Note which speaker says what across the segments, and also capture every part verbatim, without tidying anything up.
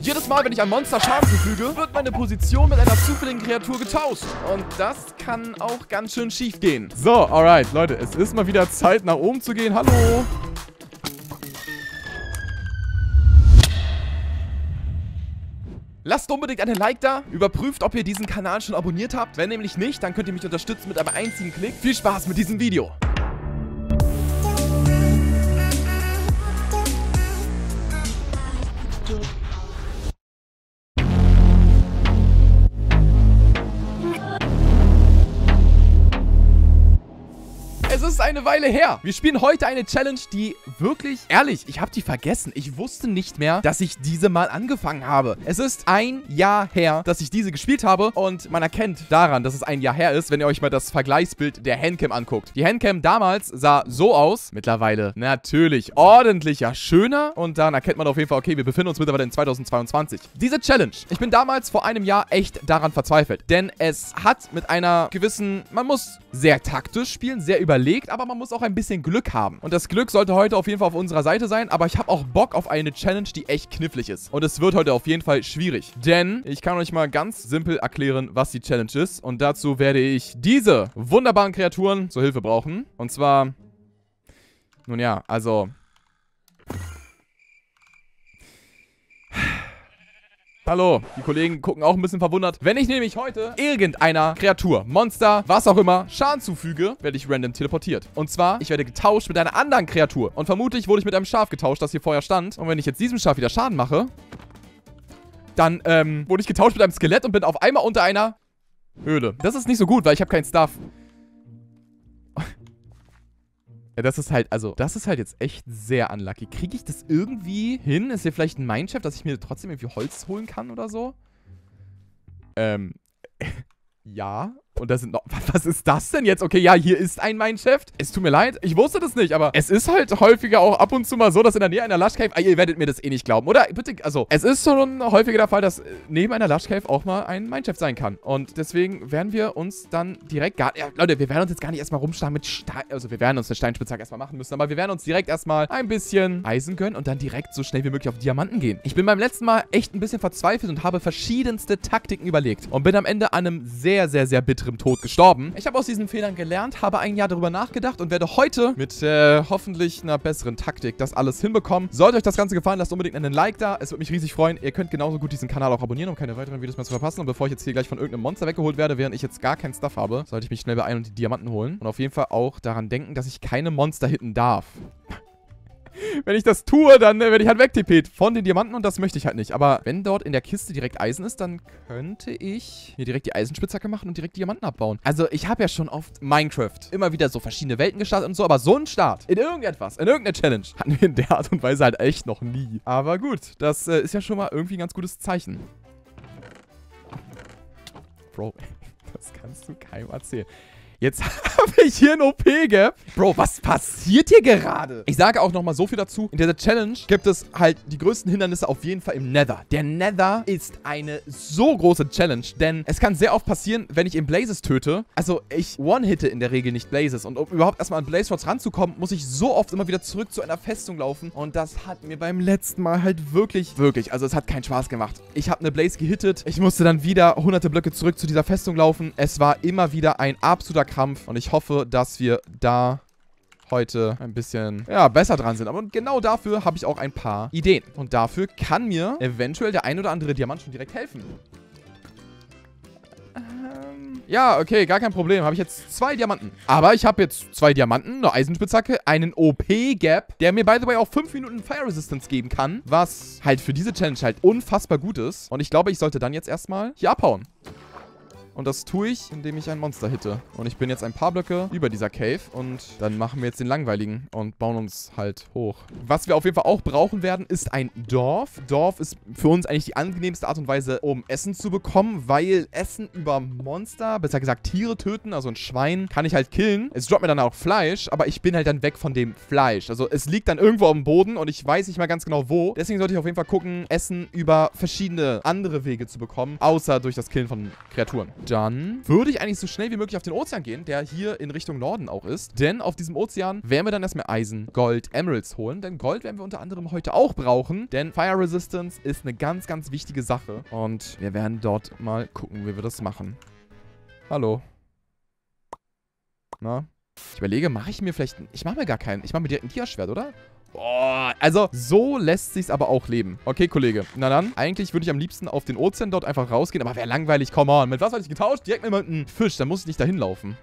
Speaker 1: Jedes Mal, wenn ich einem Monster Schaden zufüge, wird meine Position mit einer zufälligen Kreatur getauscht. Und das kann auch ganz schön schief gehen. So, alright, Leute, es ist mal wieder Zeit, nach oben zu gehen. Hallo. Lasst unbedingt einen Like da. Überprüft, ob ihr diesen Kanal schon abonniert habt. Wenn nämlich nicht, dann könnt ihr mich unterstützen mit einem einzigen Klick. Viel Spaß mit diesem Video. Es ist eine Weile her. Wir spielen heute eine Challenge, die wirklich, ehrlich, ich habe die vergessen. Ich wusste nicht mehr, dass ich diese mal angefangen habe. Es ist ein Jahr her, dass ich diese gespielt habe und man erkennt daran, dass es ein Jahr her ist, wenn ihr euch mal das Vergleichsbild der Handcam anguckt. Die Handcam damals sah so aus, mittlerweile natürlich ordentlicher, schöner und dann erkennt man auf jeden Fall, okay, wir befinden uns mittlerweile in zweitausendzweiundzwanzig. Diese Challenge, ich bin damals vor einem Jahr echt daran verzweifelt, denn es hat mit einer gewissen, man muss sehr taktisch spielen, sehr überlegt, aber man muss auch ein bisschen Glück haben. Und das Glück sollte heute auf jeden Fall auf unserer Seite sein, aber ich habe auch Bock auf eine Challenge, die echt knifflig ist. Und es wird heute auf jeden Fall schwierig, denn ich kann euch mal ganz simpel erklären, was die Challenge ist. Und dazu werde ich diese wunderbaren Kreaturen zur Hilfe brauchen. Und zwar, nun ja, also... Hallo, die Kollegen gucken auch ein bisschen verwundert. Wenn ich nämlich heute irgendeiner Kreatur, Monster, was auch immer, Schaden zufüge, werde ich random teleportiert. Und zwar, ich werde getauscht mit einer anderen Kreatur. Und vermutlich wurde ich mit einem Schaf getauscht, das hier vorher stand. Und wenn ich jetzt diesem Schaf wieder Schaden mache, dann ähm, wurde ich getauscht mit einem Skelett und bin auf einmal unter einer Höhle. Das ist nicht so gut, weil ich habe keinen Stuff. Ja, das ist halt, also, das ist halt jetzt echt sehr unlucky. Kriege ich das irgendwie hin? Ist hier vielleicht ein Mineshaft, dass ich mir trotzdem irgendwie Holz holen kann oder so? Ähm, ja. Und da sind noch... Was ist das denn jetzt? Okay, ja, hier ist ein Mineshaft. Es tut mir leid, ich wusste das nicht, aber es ist halt häufiger auch ab und zu mal so, dass in der Nähe einer Lush Cave... Ah, ihr werdet mir das eh nicht glauben, oder? Bitte, also, es ist schon häufiger der Fall, dass neben einer Lush Cave auch mal ein Mineshaft sein kann. Und deswegen werden wir uns dann direkt gar... Ja, Leute, wir werden uns jetzt gar nicht erstmal rumstarren mit Stein... Also, wir werden uns eine Steinspitzhacke erstmal machen müssen, aber wir werden uns direkt erstmal ein bisschen Eisen gönnen und dann direkt so schnell wie möglich auf Diamanten gehen. Ich bin beim letzten Mal echt ein bisschen verzweifelt und habe verschiedenste Taktiken überlegt und bin am Ende an einem sehr, sehr, sehr bitteren Tod gestorben. Ich habe aus diesen Fehlern gelernt, habe ein Jahr darüber nachgedacht und werde heute mit äh, hoffentlich einer besseren Taktik das alles hinbekommen. Sollte euch das Ganze gefallen, lasst unbedingt einen Like da. Es würde mich riesig freuen. Ihr könnt genauso gut diesen Kanal auch abonnieren, um keine weiteren Videos mehr zu verpassen. Und bevor ich jetzt hier gleich von irgendeinem Monster weggeholt werde, während ich jetzt gar keinen Stuff habe, sollte ich mich schnell beeilen und die Diamanten holen. Und auf jeden Fall auch daran denken, dass ich keine Monster hitten darf. Wenn ich das tue, dann äh, werde ich halt wegtippet von den Diamanten und das möchte ich halt nicht. Aber wenn dort in der Kiste direkt Eisen ist, dann könnte ich hier direkt die Eisenspitzhacke machen und direkt Diamanten abbauen. Also ich habe ja schon oft Minecraft immer wieder so verschiedene Welten gestartet und so, aber so ein Start in irgendetwas, in irgendeine Challenge, hatten wir in der Art und Weise halt echt noch nie. Aber gut, das äh, ist ja schon mal irgendwie ein ganz gutes Zeichen. Bro, das kannst du keinem erzählen. Jetzt habe ich hier ein O P-Gap. Bro, was passiert hier gerade? Ich sage auch nochmal so viel dazu. In dieser Challenge gibt es halt die größten Hindernisse auf jeden Fall im Nether. Der Nether ist eine so große Challenge, denn es kann sehr oft passieren, wenn ich in Blazes töte. Also ich one-hitte in der Regel nicht Blazes. Und um überhaupt erstmal an Blaze Rods ranzukommen, muss ich so oft immer wieder zurück zu einer Festung laufen. Und das hat mir beim letzten Mal halt wirklich, wirklich, also es hat keinen Spaß gemacht. Ich habe eine Blaze gehittet. Ich musste dann wieder hunderte Blöcke zurück zu dieser Festung laufen. Es war immer wieder ein absoluter Krampf und ich hoffe, dass wir da heute ein bisschen, ja, besser dran sind. Aber genau dafür habe ich auch ein paar Ideen. Und dafür kann mir eventuell der ein oder andere Diamant schon direkt helfen. Ähm, ja, okay, gar kein Problem. Habe ich jetzt zwei Diamanten. Aber ich habe jetzt zwei Diamanten, eine Eisenspitzhacke, einen O P-Gap, der mir, by the way, auch fünf Minuten Fire Resistance geben kann, was halt für diese Challenge halt unfassbar gut ist. Und ich glaube, ich sollte dann jetzt erstmal hier abhauen. Und das tue ich, indem ich ein Monster hitte. Und ich bin jetzt ein paar Blöcke über dieser Cave. Und dann machen wir jetzt den langweiligen und bauen uns halt hoch. Was wir auf jeden Fall auch brauchen werden, ist ein Dorf. Dorf ist für uns eigentlich die angenehmste Art und Weise, um Essen zu bekommen. Weil Essen über Monster, besser gesagt Tiere töten, also ein Schwein, kann ich halt killen. Es droppt mir dann auch Fleisch, aber ich bin halt dann weg von dem Fleisch. Also es liegt dann irgendwo auf dem Boden und ich weiß nicht mal ganz genau wo. Deswegen sollte ich auf jeden Fall gucken, Essen über verschiedene andere Wege zu bekommen, außer durch das Killen von Kreaturen. dann würde ich eigentlich so schnell wie möglich auf den Ozean gehen, der hier in Richtung Norden auch ist. Denn auf diesem Ozean werden wir dann erstmal Eisen, Gold, Emeralds holen. Denn Gold werden wir unter anderem heute auch brauchen. Denn Fire Resistance ist eine ganz, ganz wichtige Sache. Und wir werden dort mal gucken, wie wir das machen. Hallo. Na? Ich überlege, mache ich mir vielleicht... Ich mache mir gar keinen... Ich mache mir direkt ein Dia-Schwert, oder? Boah, also so lässt sich's aber auch leben. Okay, Kollege. Na dann, eigentlich würde ich am liebsten auf den Ozean dort einfach rausgehen, aber wäre langweilig, come on. Mit was habe ich getauscht? Direkt mit einem Fisch, da muss ich nicht dahin laufen.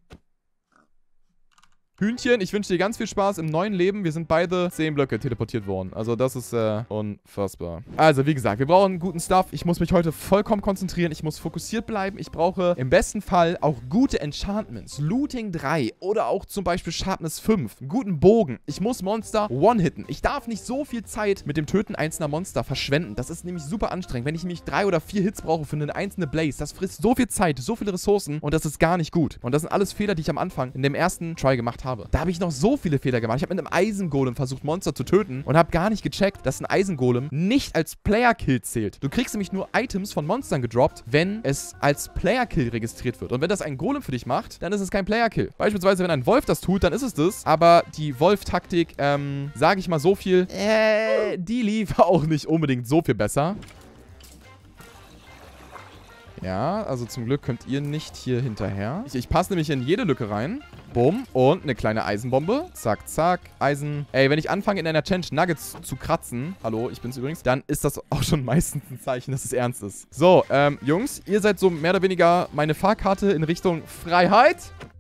Speaker 1: Hühnchen, ich wünsche dir ganz viel Spaß im neuen Leben. Wir sind beide zehn Blöcke teleportiert worden. Also das ist äh, unfassbar. Also wie gesagt, wir brauchen guten Stuff. Ich muss mich heute vollkommen konzentrieren. Ich muss fokussiert bleiben. Ich brauche im besten Fall auch gute Enchantments. Looting drei oder auch zum Beispiel Sharpness fünf. Einen guten Bogen. Ich muss Monster one-hitten. Ich darf nicht so viel Zeit mit dem Töten einzelner Monster verschwenden. Das ist nämlich super anstrengend. Wenn ich nämlich drei oder vier Hits brauche für eine einzelne Blaze, das frisst so viel Zeit, so viele Ressourcen und das ist gar nicht gut. Und das sind alles Fehler, die ich am Anfang in dem ersten Try gemacht habe. habe. Da habe ich noch so viele Fehler gemacht. Ich habe mit einem Eisengolem versucht, Monster zu töten und habe gar nicht gecheckt, dass ein Eisengolem nicht als Player-Kill zählt. Du kriegst nämlich nur Items von Monstern gedroppt, wenn es als Player-Kill registriert wird. Und wenn das ein Golem für dich macht, dann ist es kein Player-Kill. Beispielsweise, wenn ein Wolf das tut, dann ist es das. Aber die Wolf-Taktik, ähm, sage ich mal so viel, äh, die lief auch nicht unbedingt so viel besser. Ja, also zum Glück könnt ihr nicht hier hinterher. Ich, ich passe nämlich in jede Lücke rein. Bumm. Und eine kleine Eisenbombe. Zack, zack. Eisen. Ey, wenn ich anfange in einer Challenge Nuggets zu kratzen, hallo, ich bin's übrigens, dann ist das auch schon meistens ein Zeichen, dass es ernst ist. So, ähm, Jungs, ihr seid so mehr oder weniger meine Fahrkarte in Richtung Freiheit.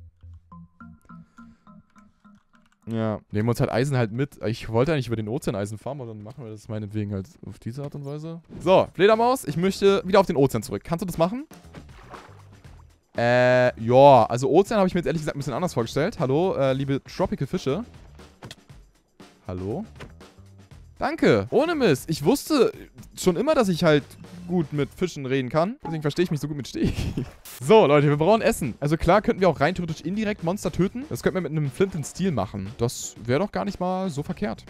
Speaker 1: Ja, nehmen wir uns halt Eisen halt mit. Ich wollte eigentlich über den Ozean Eisen farmen, aber dann machen wir das meinetwegen halt auf diese Art und Weise. So, Fledermaus, ich möchte wieder auf den Ozean zurück. Kannst du das machen? Äh, ja, also Ozean habe ich mir jetzt ehrlich gesagt ein bisschen anders vorgestellt. Hallo, äh, liebe Tropical Fische. Hallo? Danke, ohne Mist. Ich wusste schon immer, dass ich halt gut mit Fischen reden kann. Deswegen verstehe ich mich so gut mit Steg. So, Leute, wir brauchen Essen. Also klar könnten wir auch rein theoretisch indirekt Monster töten. Das könnten wir mit einem Flint and Steel machen. Das wäre doch gar nicht mal so verkehrt.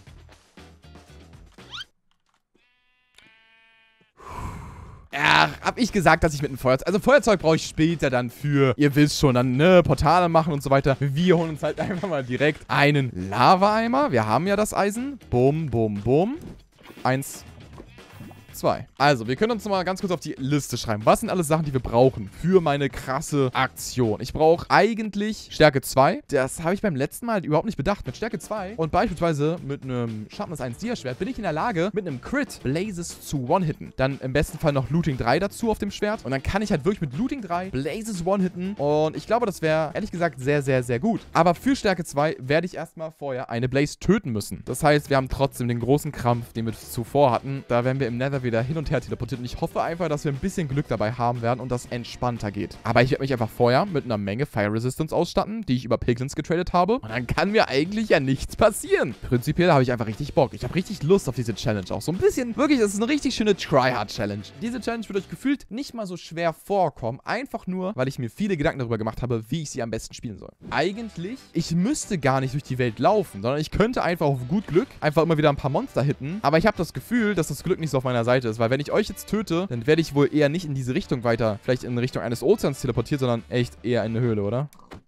Speaker 1: Ja, hab ich gesagt, dass ich mit einem Feuerzeug... Also Feuerzeug brauche ich später dann für, ihr wisst schon, dann, ne, Portale machen und so weiter. Wir holen uns halt einfach mal direkt einen Lava-Eimer. Wir haben ja das Eisen. Bum, bum, bum. Eins, zwei. Also, wir können uns nochmal ganz kurz auf die Liste schreiben. Was sind alles Sachen, die wir brauchen für meine krasse Aktion? Ich brauche eigentlich Stärke zwei. Das habe ich beim letzten Mal überhaupt nicht bedacht. Mit Stärke zwei und beispielsweise mit einem Sharpness eins Dia-Schwert bin ich in der Lage, mit einem Crit Blazes zu one-hitten. Dann im besten Fall noch Looting drei dazu auf dem Schwert. Und dann kann ich halt wirklich mit Looting drei Blazes one-hitten. Und ich glaube, das wäre, ehrlich gesagt, sehr, sehr, sehr gut. Aber für Stärke zwei werde ich erstmal vorher eine Blaze töten müssen. Das heißt, wir haben trotzdem den großen Krampf, den wir zuvor hatten. Da werden wir im Nether wieder hin und her teleportiert. Und ich hoffe einfach, dass wir ein bisschen Glück dabei haben werden und das entspannter geht. Aber ich werde mich einfach vorher mit einer Menge Fire Resistance ausstatten, die ich über Piglins getradet habe. Und dann kann mir eigentlich ja nichts passieren. Prinzipiell habe ich einfach richtig Bock. Ich habe richtig Lust auf diese Challenge auch. So ein bisschen, wirklich, das ist eine richtig schöne Tryhard-Challenge. Diese Challenge wird euch gefühlt nicht mal so schwer vorkommen. Einfach nur, weil ich mir viele Gedanken darüber gemacht habe, wie ich sie am besten spielen soll. Eigentlich, ich müsste gar nicht durch die Welt laufen, sondern ich könnte einfach auf gut Glück einfach immer wieder ein paar Monster hitten. Aber ich habe das Gefühl, dass das Glück nicht so auf meiner Seite ist, weil wenn ich euch jetzt töte, dann werde ich wohl eher nicht in diese Richtung weiter, vielleicht in Richtung eines Ozeans teleportiert, sondern echt eher in eine Höhle, oder?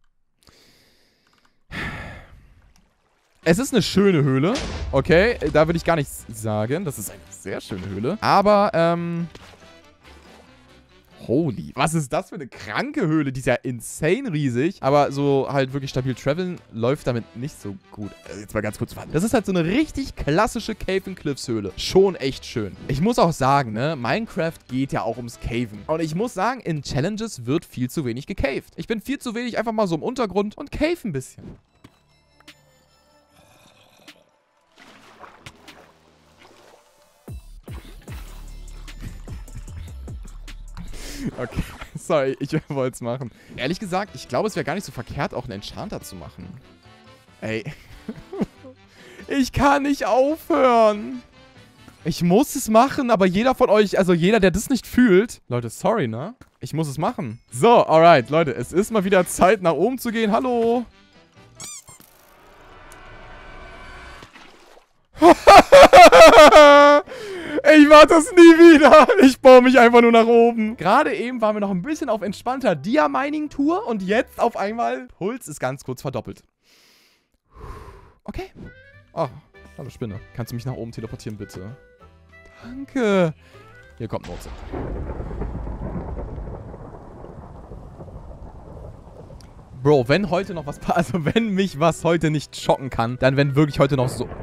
Speaker 1: Es ist eine schöne Höhle, okay, da würde ich gar nichts sagen. Das ist eine sehr schöne Höhle. Aber, ähm... holy, was ist das für eine kranke Höhle? Die ist ja insane riesig. Aber so halt wirklich stabil traveln läuft damit nicht so gut. Also jetzt mal ganz kurz warten. Das ist halt so eine richtig klassische Cave and Cliffs Höhle. Schon echt schön. Ich muss auch sagen, ne, Minecraft geht ja auch ums Caven. Und ich muss sagen, in Challenges wird viel zu wenig gecaved. Ich bin viel zu wenig einfach mal so im Untergrund und cave ein bisschen. Okay, sorry, ich wollte es machen. Ehrlich gesagt, ich glaube, es wäre gar nicht so verkehrt, auch einen Enchanter zu machen. Ey. Ich kann nicht aufhören. Ich muss es machen, aber jeder von euch, also jeder, der das nicht fühlt... Leute, sorry, ne? Ich muss es machen. So, alright, Leute, es ist mal wieder Zeit, nach oben zu gehen. Hallo. Ich mach das nie wieder. Ich baue mich einfach nur nach oben. Gerade eben waren wir noch ein bisschen auf entspannter Dia-Mining-Tour und jetzt auf einmal Puls ist ganz kurz verdoppelt. Okay. Oh, hallo Spinne. Kannst du mich nach oben teleportieren, bitte? Danke. Hier kommt Notze. Bro, wenn heute noch was... Also, wenn mich was heute nicht schocken kann, dann wenn wirklich heute noch so...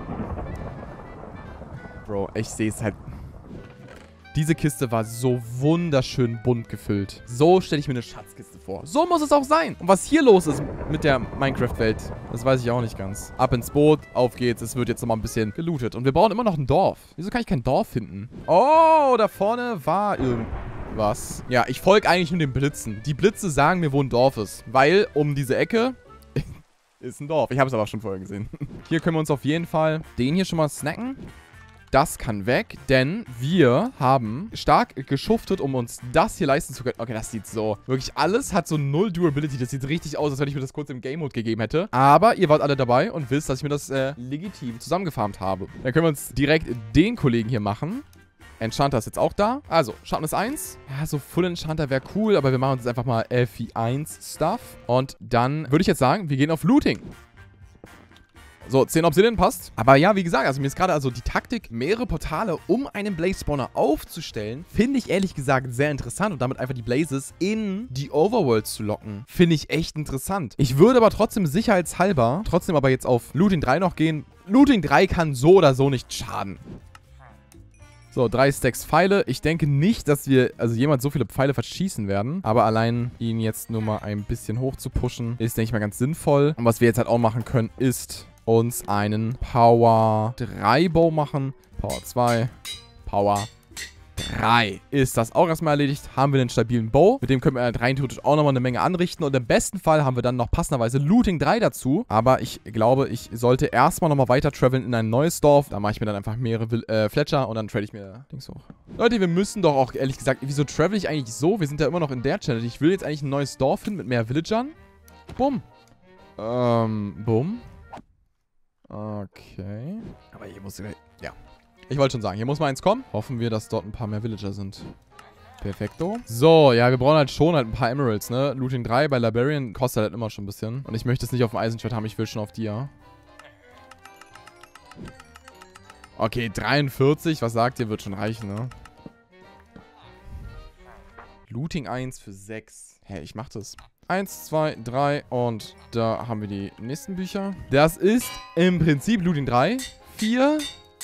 Speaker 1: Bro, ich sehe es halt... Diese Kiste war so wunderschön bunt gefüllt. So stelle ich mir eine Schatzkiste vor. So muss es auch sein. Und was hier los ist mit der Minecraft-Welt, das weiß ich auch nicht ganz. Ab ins Boot, auf geht's. Es wird jetzt nochmal ein bisschen gelootet. Und wir brauchen immer noch ein Dorf. Wieso kann ich kein Dorf finden? Oh, da vorne war irgendwas. Ja, ich folge eigentlich nur den Blitzen. Die Blitze sagen mir, wo ein Dorf ist. Weil um diese Ecke ist ein Dorf. Ich habe es aber schon vorher gesehen. Hier können wir uns auf jeden Fall den hier schon mal snacken. Das kann weg, denn wir haben stark geschuftet, um uns das hier leisten zu können. Okay, das sieht so... Wirklich alles hat so null Durability. Das sieht richtig aus, als wenn ich mir das kurz im Game-Mode gegeben hätte. Aber ihr wart alle dabei und wisst, dass ich mir das äh, legitim zusammengefarmt habe. Dann können wir uns direkt den Kollegen hier machen. Enchanter ist jetzt auch da. Also, Sharpness eins. Ja, so Full Enchanter wäre cool, aber wir machen uns jetzt einfach mal F I eins Stuff. Und dann würde ich jetzt sagen, wir gehen auf Looting. So, zehn Obsidian passt. Aber ja, wie gesagt, also mir ist gerade also die Taktik, mehrere Portale um einen Blaze-Spawner aufzustellen, finde ich ehrlich gesagt sehr interessant und damit einfach die Blazes in die Overworld zu locken. Finde ich echt interessant. Ich würde aber trotzdem sicherheitshalber, trotzdem aber jetzt auf Looting drei noch gehen. Looting drei kann so oder so nicht schaden. So, drei Stacks Pfeile. Ich denke nicht, dass wir, also jemand so viele Pfeile verschießen werden. Aber allein ihn jetzt nur mal ein bisschen hoch zu pushen, ist, denke ich mal, ganz sinnvoll. Und was wir jetzt halt auch machen können, ist... uns einen Power drei Bow machen. Power zwei. Power drei. Ist das auch erstmal erledigt. Haben wir den stabilen Bow. Mit dem können wir rein theoretisch auch nochmal eine Menge anrichten. Und im besten Fall haben wir dann noch passenderweise Looting drei dazu. Aber ich glaube, ich sollte erstmal nochmal weiter traveln in ein neues Dorf. Da mache ich mir dann einfach mehrere äh, Fletcher und dann trade ich mir Dings hoch. Leute, wir müssen doch auch, ehrlich gesagt, wieso travel ich eigentlich so? Wir sind ja immer noch in der Challenge. Ich will jetzt eigentlich ein neues Dorf finden mit mehr Villagern. Bumm. Ähm, bumm. Okay. Aber hier muss... Ja. Ich wollte schon sagen, hier muss mal eins kommen. Hoffen wir, dass dort ein paar mehr Villager sind. Perfekto. So, ja, wir brauchen halt schon halt ein paar Emeralds, ne? Looting drei bei Liberian kostet halt immer schon ein bisschen. Und ich möchte es nicht auf dem Eisenschwert haben, ich will schon auf Dia. Okay, dreiundvierzig, was sagt ihr? Wird schon reichen, ne? Looting eins für sechs. Hä, ich mach das. eins, zwei, drei und da haben wir die nächsten Bücher. Das ist im Prinzip Looting drei, vier,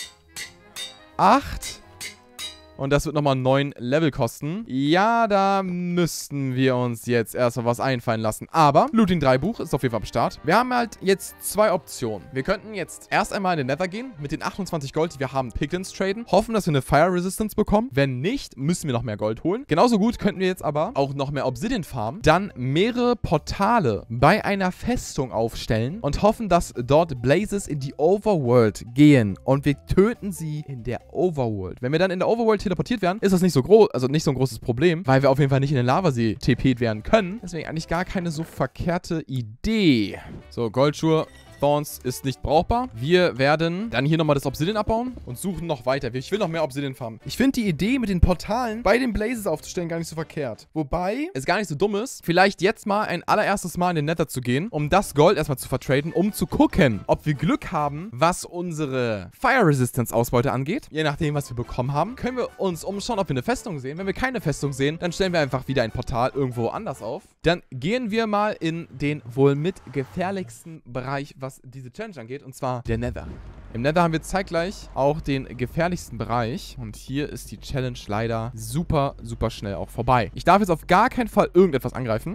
Speaker 1: acht und das wird nochmal neun Level kosten. Ja, da müssten wir uns jetzt erstmal was einfallen lassen. Aber Looting drei Buch ist auf jeden Fall am Start. Wir haben halt jetzt zwei Optionen. Wir könnten jetzt erst einmal in den Nether gehen, mit den achtundzwanzig Gold, die wir haben, Piglins traden. Hoffen, dass wir eine Fire Resistance bekommen. Wenn nicht, müssen wir noch mehr Gold holen. Genauso gut könnten wir jetzt aber auch noch mehr Obsidian farmen. Dann mehrere Portale bei einer Festung aufstellen und hoffen, dass dort Blazes in die Overworld gehen. Und wir töten sie in der Overworld. Wenn wir dann in der Overworld teleportiert werden, ist das nicht so groß, also nicht so ein großes Problem, weil wir auf jeden Fall nicht in den Lavasee T P'd werden können. Deswegen eigentlich gar keine so verkehrte Idee. So, Goldschuhe. Thorns ist nicht brauchbar. Wir werden dann hier nochmal das Obsidian abbauen und suchen noch weiter. Ich will noch mehr Obsidian farmen. Ich finde die Idee, mit den Portalen bei den Blazes aufzustellen, gar nicht so verkehrt. Wobei es gar nicht so dumm ist, vielleicht jetzt mal ein allererstes Mal in den Nether zu gehen, um das Gold erstmal zu vertraden, um zu gucken, ob wir Glück haben, was unsere Fire Resistance Ausbeute angeht. Je nachdem, was wir bekommen haben, können wir uns umschauen, ob wir eine Festung sehen. Wenn wir keine Festung sehen, dann stellen wir einfach wieder ein Portal irgendwo anders auf. Dann gehen wir mal in den wohl mit gefährlichsten Bereich, was diese Challenge angeht, und zwar der Nether. Im Nether haben wir zeitgleich auch den gefährlichsten Bereich und hier ist die Challenge leider super, super schnell auch vorbei. Ich darf jetzt auf gar keinen Fall irgendetwas angreifen.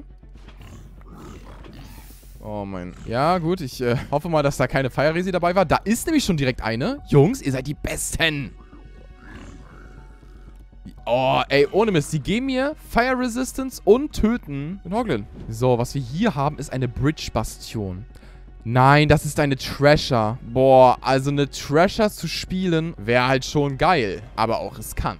Speaker 1: Oh mein... Ja, gut, ich äh, hoffe mal, dass da keine Fire Resi dabei war. Da ist nämlich schon direkt eine. Jungs, ihr seid die Besten! Oh, ey, ohne Mist. Die geben mir Fire Resistance und töten den Hoglin. So, was wir hier haben, ist eine Bridge-Bastion. Nein, das ist eine Treasure. Boah, also eine Treasure zu spielen wäre halt schon geil. Aber auch riskant.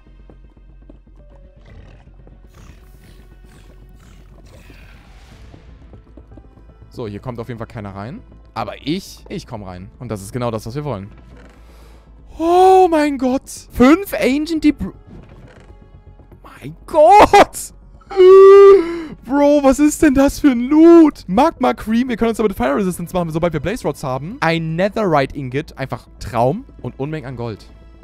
Speaker 1: So, hier kommt auf jeden Fall keiner rein. Aber ich, ich komme rein. Und das ist genau das, was wir wollen. Oh mein Gott. Fünf Ancient Debris. Mein Gott. Bro, was ist denn das für ein Loot? Magma Cream. Wir können uns aber mit Fire Resistance machen, sobald wir Blaze Rods haben. Ein Netherite Ingot. Einfach Traum. Und Unmengen an Gold.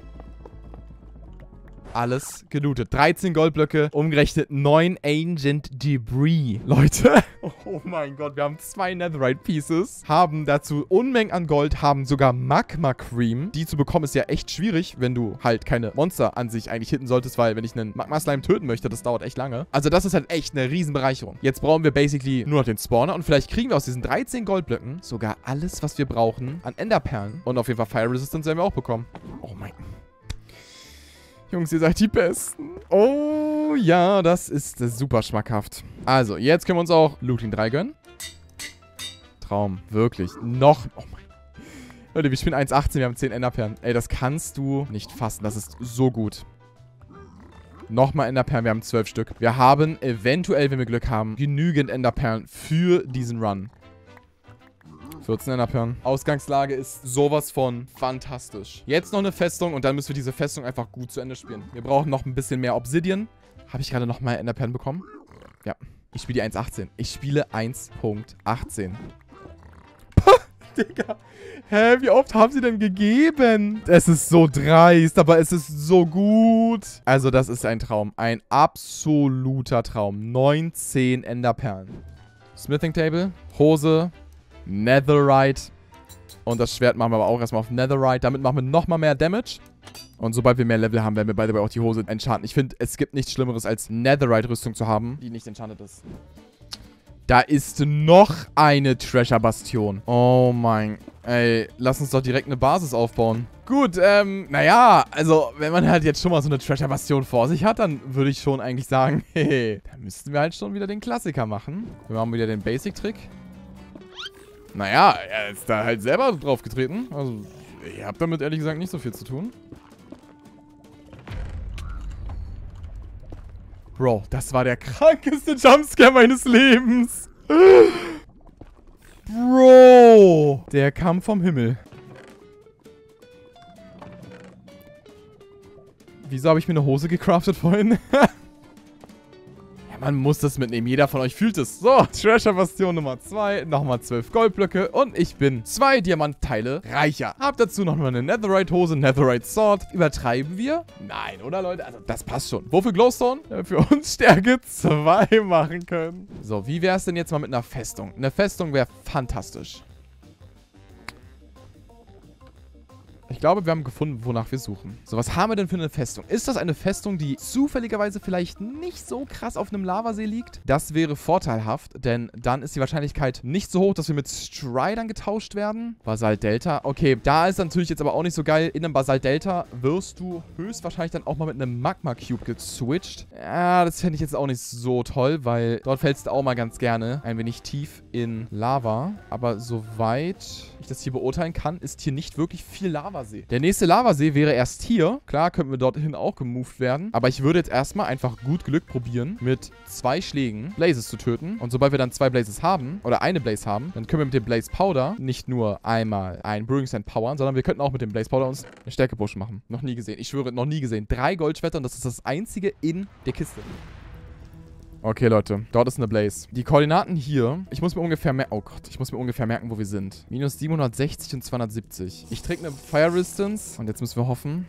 Speaker 1: Alles gelootet. dreizehn Goldblöcke, umgerechnet neun Ancient Debris. Leute. Oh mein Gott, wir haben zwei Netherite Pieces. Haben dazu Unmengen an Gold, haben sogar Magma Cream. Die zu bekommen ist ja echt schwierig, wenn du halt keine Monster an sich eigentlich hitten solltest, weil wenn ich einen Magma Slime töten möchte, das dauert echt lange. Also das ist halt echt eine Riesenbereicherung. Jetzt brauchen wir basically nur noch den Spawner und vielleicht kriegen wir aus diesen dreizehn Goldblöcken sogar alles, was wir brauchen an Enderperlen. Und auf jeden Fall Fire Resistance werden wir auch bekommen. Oh mein Gott. Jungs, ihr seid die Besten. Oh, ja, das ist äh, super schmackhaft. Also, jetzt können wir uns auch Looting drei gönnen. Traum, wirklich. Noch. Oh mein. Leute, wir spielen eins achtzehn, wir haben zehn Enderperlen. Ey, das kannst du nicht fassen. Das ist so gut. Nochmal Enderperlen, wir haben zwölf Stück. Wir haben eventuell, wenn wir Glück haben, genügend Enderperlen für diesen Run. vierzehn Enderperlen. Ausgangslage ist sowas von fantastisch. Jetzt noch eine Festung und dann müssen wir diese Festung einfach gut zu Ende spielen. Wir brauchen noch ein bisschen mehr Obsidian. Habe ich gerade nochmal Enderperlen bekommen? Ja. Ich spiele die eins achtzehn. Ich spiele eins achtzehn. Digga. Hä, wie oft haben sie denn gegeben? Es ist so dreist, aber es ist so gut. Also das ist ein Traum. Ein absoluter Traum. neunzehn Enderperlen. Smithing Table. Hose. Netherite. Und das Schwert machen wir aber auch erstmal auf Netherite. Damit machen wir nochmal mehr Damage. Und sobald wir mehr Level haben, werden wir by the way auch die Hose enchanten. Ich finde, es gibt nichts Schlimmeres, als Netherite-Rüstung zu haben, die nicht enchantet ist. Da ist noch eine Treasure-Bastion. Oh mein... Ey, lass uns doch direkt eine Basis aufbauen. Gut, ähm, naja, also, wenn man halt jetzt schon mal so eine Treasure-Bastion vor sich hat, dann würde ich schon eigentlich sagen, hey, da müssten wir halt schon wieder den Klassiker machen. Wir machen wieder den Basic-Trick. Naja, er ist da halt selber drauf getreten. Also, ich habe damit ehrlich gesagt nicht so viel zu tun. Bro, das war der krankeste Jumpscare meines Lebens. Bro, der kam vom Himmel. Wieso habe ich mir eine Hose gecraftet vorhin? Man muss das mitnehmen. Jeder von euch fühlt es. So, Treasure-Bastion Nummer zwei. Nochmal zwölf Goldblöcke. Und ich bin zwei Diamantteile reicher. Hab dazu nochmal eine Netherite-Hose, Netherite-Sword. Übertreiben wir? Nein, oder Leute? Also, das passt schon. Wofür Glowstone? Ja, für uns Stärke zwei machen können. So, wie wäre es denn jetzt mal mit einer Festung? Eine Festung wäre fantastisch. Ich glaube, wir haben gefunden, wonach wir suchen. So, was haben wir denn für eine Festung? Ist das eine Festung, die zufälligerweise vielleicht nicht so krass auf einem Lavasee liegt? Das wäre vorteilhaft, denn dann ist die Wahrscheinlichkeit nicht so hoch, dass wir mit Stridern getauscht werden. Basalt Delta. Okay, da ist natürlich jetzt aber auch nicht so geil. In einem Basalt Delta wirst du höchstwahrscheinlich dann auch mal mit einem Magma Cube geswitcht. Ja, das fände ich jetzt auch nicht so toll, weil dort fällst du auch mal ganz gerne ein wenig tief in Lava. Aber soweit ich das hier beurteilen kann, ist hier nicht wirklich viel Lava. Der nächste Lavasee wäre erst hier. Klar, könnten wir dorthin auch gemoved werden. Aber ich würde jetzt erstmal einfach gut Glück probieren, mit zwei Schlägen Blazes zu töten. Und sobald wir dann zwei Blazes haben, oder eine Blaze haben, dann können wir mit dem Blaze Powder nicht nur einmal ein Brewing Sand powern, sondern wir könnten auch mit dem Blaze Powder uns eine Stärke-Push machen. Noch nie gesehen. Ich schwöre, noch nie gesehen. Drei Goldschwerter und das ist das einzige in der Kiste. Okay, Leute. Dort ist eine Blaze. Die Koordinaten hier. Ich muss mir ungefähr merken... Oh Gott. Ich muss mir ungefähr merken, wo wir sind. Minus siebenhundertsechzig und zweihundertsiebzig. Ich träge eine Fire Resistance. Und jetzt müssen wir hoffen,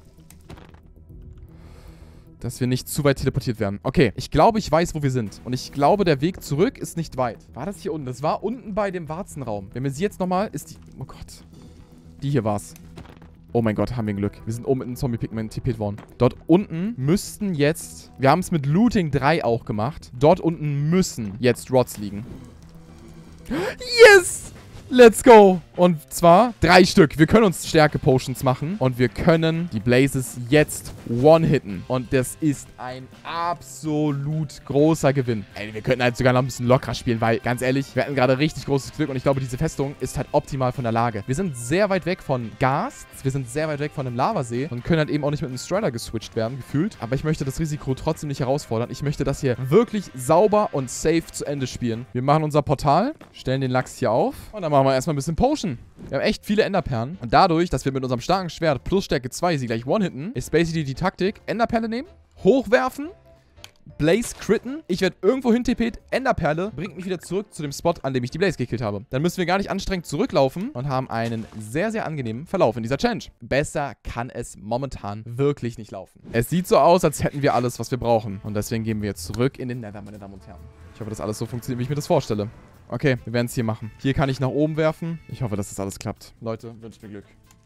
Speaker 1: dass wir nicht zu weit teleportiert werden. Okay. Ich glaube, ich weiß, wo wir sind. Und ich glaube, der Weg zurück ist nicht weit. War das hier unten? Das war unten bei dem Warzenraum. Wenn wir sie jetzt nochmal... Ist die... Oh Gott. Die hier war's. Oh mein Gott, haben wir ein Glück. Wir sind oben mit einem Zombie-Pigment tipiert worden. Dort unten müssten jetzt... Wir haben es mit Looting drei auch gemacht. Dort unten müssen jetzt Rods liegen. Yes! Let's go! Und zwar drei Stück. Wir können uns Stärke-Potions machen. Und wir können die Blazes jetzt one-hitten. Und das ist ein absolut großer Gewinn. Ey, wir könnten halt sogar noch ein bisschen lockerer spielen, weil, ganz ehrlich, wir hatten gerade richtig großes Glück. Und ich glaube, diese Festung ist halt optimal von der Lage. Wir sind sehr weit weg von Gas. Wir sind sehr weit weg von einem Lavasee. Und können halt eben auch nicht mit einem Strider geswitcht werden, gefühlt. Aber ich möchte das Risiko trotzdem nicht herausfordern. Ich möchte das hier wirklich sauber und safe zu Ende spielen. Wir machen unser Portal, stellen den Lachs hier auf. Und dann machen machen wir erstmal ein bisschen Potion. Wir haben echt viele Enderperlen. Und dadurch, dass wir mit unserem starken Schwert plus Stärke zwei sie gleich one-hitten, ist basically die Taktik, Enderperle nehmen, hochwerfen, Blaze critten. Ich werde irgendwo hin tippet, Enderperle bringt mich wieder zurück zu dem Spot, an dem ich die Blaze gekillt habe. Dann müssen wir gar nicht anstrengend zurücklaufen und haben einen sehr, sehr angenehmen Verlauf in dieser Challenge. Besser kann es momentan wirklich nicht laufen. Es sieht so aus, als hätten wir alles, was wir brauchen. Und deswegen gehen wir jetzt zurück in den Nether, meine Damen und Herren. Ich hoffe, dass alles so funktioniert, wie ich mir das vorstelle. Okay, wir werden es hier machen. Hier kann ich nach oben werfen. Ich hoffe, dass das alles klappt. Leute, wünscht mir Glück.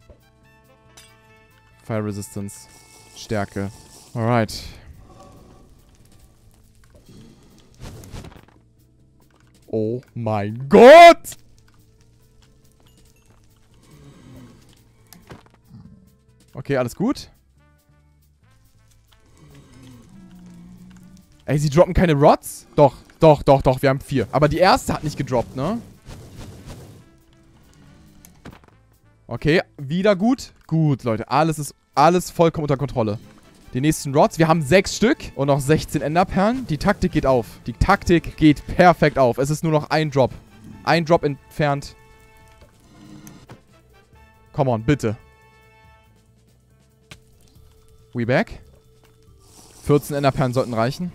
Speaker 1: Fire Resistance. Stärke. Alright. Oh mein Gott! Okay, alles gut. Ey, sie droppen keine Rods? Doch, doch, doch, doch, wir haben vier. Aber die erste hat nicht gedroppt, ne? Okay, wieder gut. Gut, Leute, alles ist, alles vollkommen unter Kontrolle. Die nächsten Rods. Wir haben sechs Stück und noch sechzehn Enderperlen. Die Taktik geht auf. Die Taktik geht perfekt auf. Es ist nur noch ein Drop. Ein Drop entfernt. Come on, bitte. We back. vierzehn Enderperlen sollten reichen.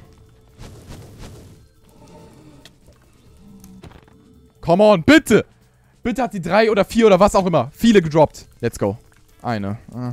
Speaker 1: Come on, bitte. Bitte hat sie drei oder vier oder was auch immer. Viele gedroppt. Let's go. Eine. Ah.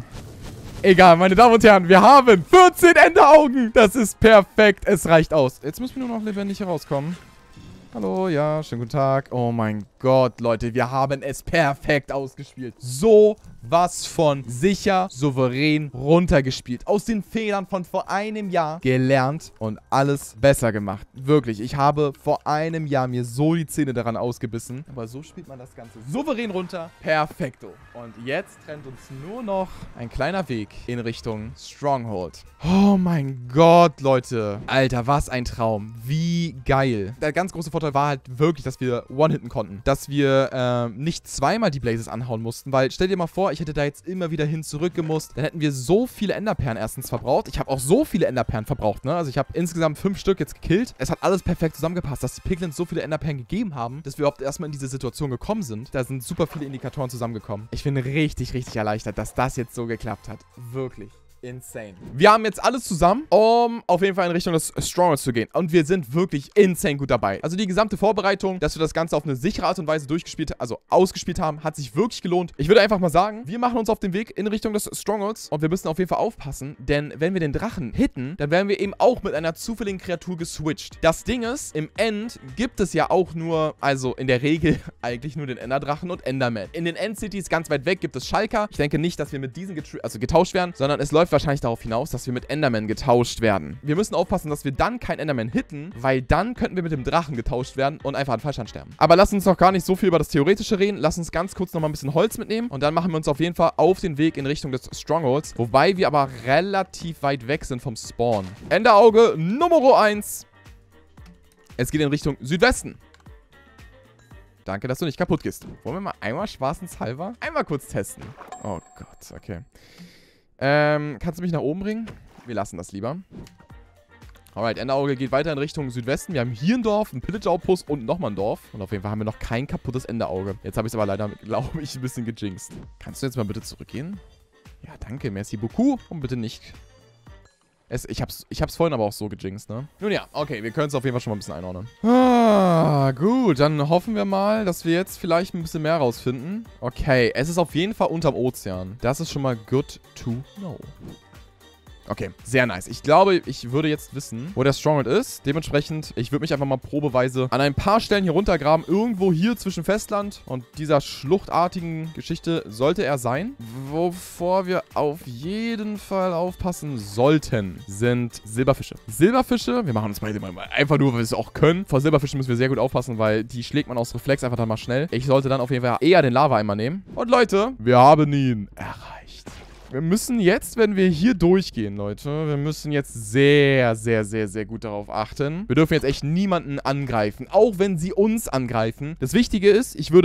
Speaker 1: Egal, meine Damen und Herren, wir haben vierzehn Enderaugen. Das ist perfekt. Es reicht aus. Jetzt müssen wir nur noch lebendig herauskommen. Hallo, ja, schönen guten Tag. Oh mein Gott, Leute, wir haben es perfekt ausgespielt. So was von sicher, souverän runtergespielt. Aus den Fehlern von vor einem Jahr gelernt und alles besser gemacht. Wirklich, ich habe vor einem Jahr mir so die Zähne daran ausgebissen. Aber so spielt man das Ganze souverän runter. Perfekto. Und jetzt trennt uns nur noch ein kleiner Weg in Richtung Stronghold. Oh mein Gott, Leute. Alter, was ein Traum. Wie geil. Der ganz große Vorteil war halt wirklich, dass wir one-hitten konnten. Dass wir äh, nicht zweimal die Blazes anhauen mussten. Weil, stell dir mal vor, ich hätte da jetzt immer wieder hin zurück gemusst. Dann hätten wir so viele Enderperlen erstens verbraucht. Ich habe auch so viele Enderperlen verbraucht, ne? Also ich habe insgesamt fünf Stück jetzt gekillt. Es hat alles perfekt zusammengepasst, dass die Piglins so viele Enderperlen gegeben haben, dass wir überhaupt erstmal in diese Situation gekommen sind. Da sind super viele Indikatoren zusammengekommen. Ich bin richtig, richtig erleichtert, dass das jetzt so geklappt hat. Wirklich. Insane. Wir haben jetzt alles zusammen, um auf jeden Fall in Richtung des Strongholds zu gehen. Und wir sind wirklich insane gut dabei. Also die gesamte Vorbereitung, dass wir das Ganze auf eine sichere Art und Weise durchgespielt, also ausgespielt haben, hat sich wirklich gelohnt. Ich würde einfach mal sagen, wir machen uns auf den Weg in Richtung des Strongholds. Und wir müssen auf jeden Fall aufpassen, denn wenn wir den Drachen hitten, dann werden wir eben auch mit einer zufälligen Kreatur geswitcht. Das Ding ist, im End gibt es ja auch nur, also in der Regel eigentlich nur den Enderdrachen und Enderman. In den Endcities ganz weit weg gibt es Schalker. Ich denke nicht, dass wir mit diesen also getauscht werden, sondern es läuft wahrscheinlich darauf hinaus, dass wir mit Enderman getauscht werden. Wir müssen aufpassen, dass wir dann kein Enderman hitten, weil dann könnten wir mit dem Drachen getauscht werden und einfach an Fallschaden sterben. Aber lass uns noch gar nicht so viel über das Theoretische reden. Lass uns ganz kurz nochmal ein bisschen Holz mitnehmen und dann machen wir uns auf jeden Fall auf den Weg in Richtung des Strongholds, wobei wir aber relativ weit weg sind vom Spawn. Enderauge Nummer eins. Es geht in Richtung Südwesten. Danke, dass du nicht kaputt gehst. Wollen wir mal einmal spaßenshalber einmal kurz testen? Oh Gott, okay. Ähm, kannst du mich nach oben bringen? Wir lassen das lieber. Alright, Enderauge geht weiter in Richtung Südwesten. Wir haben hier ein Dorf, ein Pillage-Outpost und nochmal ein Dorf. Und auf jeden Fall haben wir noch kein kaputtes Enderauge. Jetzt habe ich es aber leider, glaube ich, ein bisschen gejinxt. Kannst du jetzt mal bitte zurückgehen? Ja, danke. Merci beaucoup. Und bitte nicht. Es, ich hab's, ich hab's vorhin aber auch so gejinxt, ne? Nun ja, okay, wir können es auf jeden Fall schon mal ein bisschen einordnen. Ah, gut, dann hoffen wir mal, dass wir jetzt vielleicht ein bisschen mehr rausfinden. Okay, es ist auf jeden Fall unterm Ozean. Das ist schon mal good to know. Okay, sehr nice. Ich glaube, ich würde jetzt wissen, wo der Stronghold ist. Dementsprechend, ich würde mich einfach mal probeweise an ein paar Stellen hier runtergraben. Irgendwo hier zwischen Festland und dieser schluchtartigen Geschichte sollte er sein. Wovor wir auf jeden Fall aufpassen sollten, sind Silberfische. Silberfische, wir machen uns beide mal einfach nur, weil wir es auch können. Vor Silberfischen müssen wir sehr gut aufpassen, weil die schlägt man aus Reflex einfach dann mal schnell. Ich sollte dann auf jeden Fall eher den Lava-Eimer nehmen. Und Leute, wir haben ihn erreicht. Wir müssen jetzt, wenn wir hier durchgehen, Leute, wir müssen jetzt sehr, sehr, sehr, sehr gut darauf achten. Wir dürfen jetzt echt niemanden angreifen, auch wenn sie uns angreifen. Das Wichtige ist, ich würde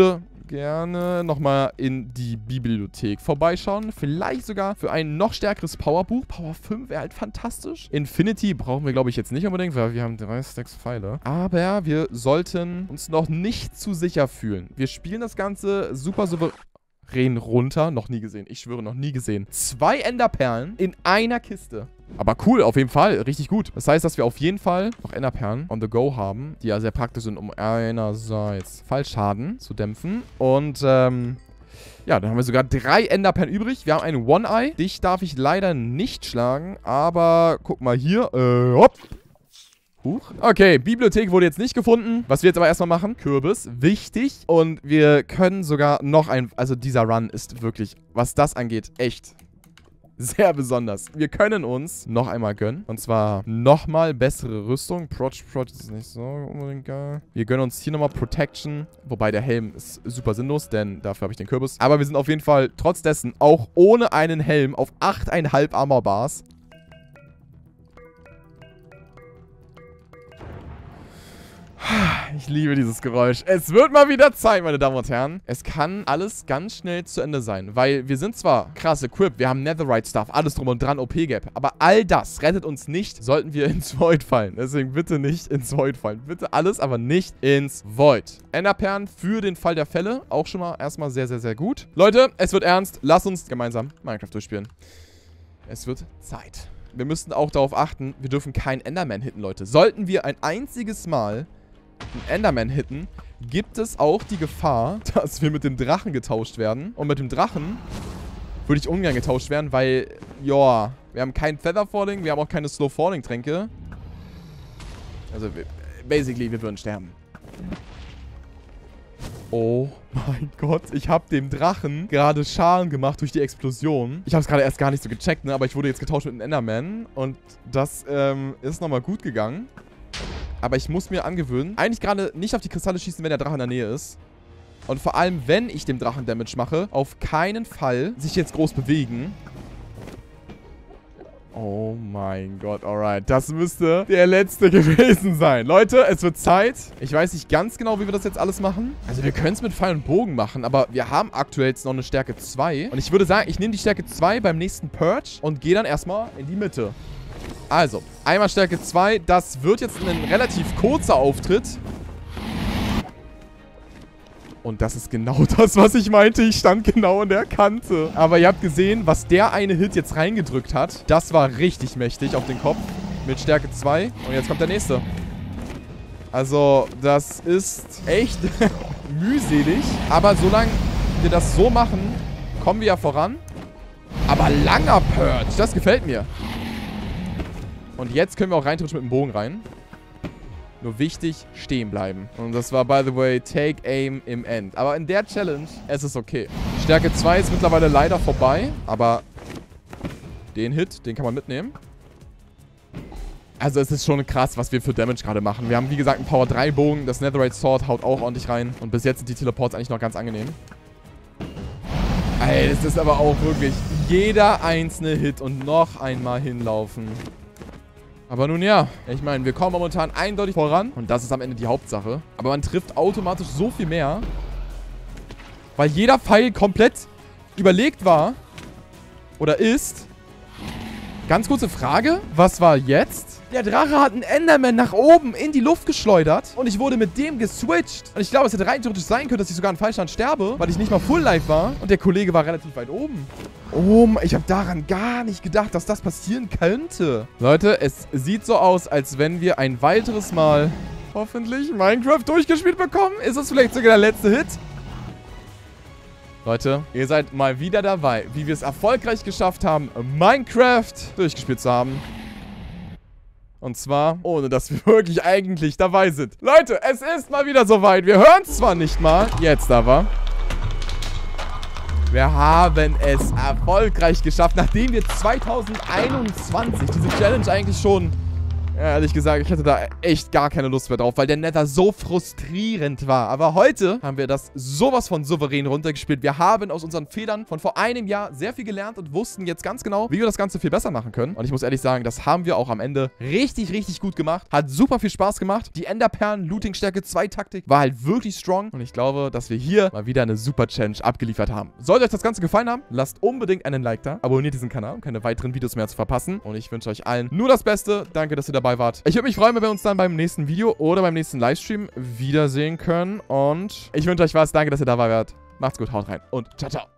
Speaker 1: gerne nochmal in die Bibliothek vorbeischauen. Vielleicht sogar für ein noch stärkeres Powerbuch. Power fünf wäre halt fantastisch. Infinity brauchen wir, glaube ich, jetzt nicht unbedingt, weil wir haben drei Stacks Pfeile. Aber wir sollten uns noch nicht zu sicher fühlen. Wir spielen das Ganze super souverän runter. Noch nie gesehen. Ich schwöre, noch nie gesehen. Zwei Enderperlen in einer Kiste. Aber cool, auf jeden Fall. Richtig gut. Das heißt, dass wir auf jeden Fall noch Enderperlen on the go haben, die ja sehr praktisch sind, um einerseits Fallschaden zu dämpfen. Und, ähm... ja, dann haben wir sogar drei Enderperlen übrig. Wir haben einen One-Eye. Dich darf ich leider nicht schlagen, aber guck mal hier. Äh, hopp. Huch. Okay, Bibliothek wurde jetzt nicht gefunden. Was wir jetzt aber erstmal machen, Kürbis, wichtig. Und wir können sogar noch ein... Also dieser Run ist wirklich, was das angeht, echt sehr besonders. Wir können uns noch einmal gönnen. Und zwar nochmal bessere Rüstung. Protch, Protch ist nicht so unbedingt geil. Wir gönnen uns hier nochmal Protection. Wobei der Helm ist super sinnlos, denn dafür habe ich den Kürbis. Aber wir sind auf jeden Fall trotz dessen auch ohne einen Helm auf acht Komma fünf Armor Bars. Ich liebe dieses Geräusch. Es wird mal wieder Zeit, meine Damen und Herren. Es kann alles ganz schnell zu Ende sein, weil wir sind zwar krass equipped, wir haben Netherite-Stuff, alles drum und dran, O P-Gap, aber all das rettet uns nicht, sollten wir ins Void fallen. Deswegen bitte nicht ins Void fallen. Bitte alles, aber nicht ins Void. Enderperlen für den Fall der Fälle, auch schon mal erstmal sehr, sehr, sehr gut. Leute, es wird ernst. Lasst uns gemeinsam Minecraft durchspielen. Es wird Zeit. Wir müssen auch darauf achten, wir dürfen keinen Enderman hitten, Leute. Sollten wir ein einziges Mal einen Enderman hitten, gibt es auch die Gefahr, dass wir mit dem Drachen getauscht werden. Und mit dem Drachen würde ich ungern getauscht werden, weil, ja, wir haben kein Feather Falling, wir haben auch keine Slow Falling Tränke. Also, wir, basically, wir würden sterben. Oh mein Gott, ich habe dem Drachen gerade Schaden gemacht durch die Explosion. Ich habe es gerade erst gar nicht so gecheckt, ne, aber ich wurde jetzt getauscht mit einem Enderman. Und das ähm, ist nochmal gut gegangen. Aber ich muss mir angewöhnen, eigentlich gerade nicht auf die Kristalle schießen, wenn der Drache in der Nähe ist. Und vor allem, wenn ich dem Drachen Damage mache, auf keinen Fall sich jetzt groß bewegen. Oh mein Gott, alright. Das müsste der letzte gewesen sein. Leute, es wird Zeit. Ich weiß nicht ganz genau, wie wir das jetzt alles machen. Also wir können es mit Pfeil und Bogen machen, aber wir haben aktuell jetzt noch eine Stärke zwei. Und ich würde sagen, ich nehme die Stärke zwei beim nächsten Purge und gehe dann erstmal in die Mitte. Also, einmal Stärke zwei. Das wird jetzt ein relativ kurzer Auftritt. Und das ist genau das, was ich meinte. Ich stand genau an der Kante. Aber ihr habt gesehen, was der eine Hit jetzt reingedrückt hat. Das war richtig mächtig auf den Kopf. Mit Stärke zwei. Und jetzt kommt der nächste. Also, das ist echt mühselig. Aber solange wir das so machen, kommen wir ja voran. Aber langer Purge. Das gefällt mir. Und jetzt können wir auch reintritschen mit dem Bogen rein. Nur wichtig, stehen bleiben. Und das war, by the way, Take Aim im End. Aber in der Challenge, es ist okay. Stärke zwei ist mittlerweile leider vorbei. Aber den Hit, den kann man mitnehmen. Also es ist schon krass, was wir für Damage gerade machen. Wir haben, wie gesagt, einen Power drei Bogen. Das Netherite Sword haut auch ordentlich rein. Und bis jetzt sind die Teleports eigentlich noch ganz angenehm. Ey, das ist aber auch wirklich jeder einzelne Hit und noch einmal hinlaufen. Aber nun ja, ich meine, wir kommen momentan eindeutig voran. Und das ist am Ende die Hauptsache. Aber man trifft automatisch so viel mehr. Weil jeder Pfeil komplett überlegt war. Oder ist. Ganz kurze Frage. Was war jetzt? Der Drache hat einen Enderman nach oben in die Luft geschleudert. Und ich wurde mit dem geswitcht. Und ich glaube, es hätte rein theoretisch sein können, dass ich sogar in Fallstand sterbe. Weil ich nicht mal Full Life war. Und der Kollege war relativ weit oben. Oh, ich habe daran gar nicht gedacht, dass das passieren könnte. Leute, es sieht so aus, als wenn wir ein weiteres Mal hoffentlich Minecraft durchgespielt bekommen. Ist das vielleicht sogar der letzte Hit? Leute, ihr seid mal wieder dabei, wie wir es erfolgreich geschafft haben, Minecraft durchgespielt zu haben. Und zwar, ohne dass wir wirklich eigentlich dabei sind. Leute, es ist mal wieder soweit. Wir hören es zwar nicht mal, jetzt aber. Wir haben es erfolgreich geschafft, nachdem wir zweitausendeinundzwanzig diese Challenge eigentlich schon Ja, ehrlich gesagt, ich hatte da echt gar keine Lust mehr drauf, weil der Nether so frustrierend war. Aber heute haben wir das sowas von souverän runtergespielt. Wir haben aus unseren Fehlern von vor einem Jahr sehr viel gelernt und wussten jetzt ganz genau, wie wir das Ganze viel besser machen können. Und ich muss ehrlich sagen, das haben wir auch am Ende richtig, richtig gut gemacht. Hat super viel Spaß gemacht. Die Enderperlen, Looting-Stärke zwei Taktik war halt wirklich strong. Und ich glaube, dass wir hier mal wieder eine super Challenge abgeliefert haben. Sollte euch das Ganze gefallen haben, lasst unbedingt einen Like da. Abonniert diesen Kanal, um keine weiteren Videos mehr zu verpassen. Und ich wünsche euch allen nur das Beste. Danke, dass ihr dabei wart. Ich würde mich freuen, wenn wir uns dann beim nächsten Video oder beim nächsten Livestream wiedersehen können. Und ich wünsche euch was. Danke, dass ihr dabei wart. Macht's gut, haut rein und ciao, ciao.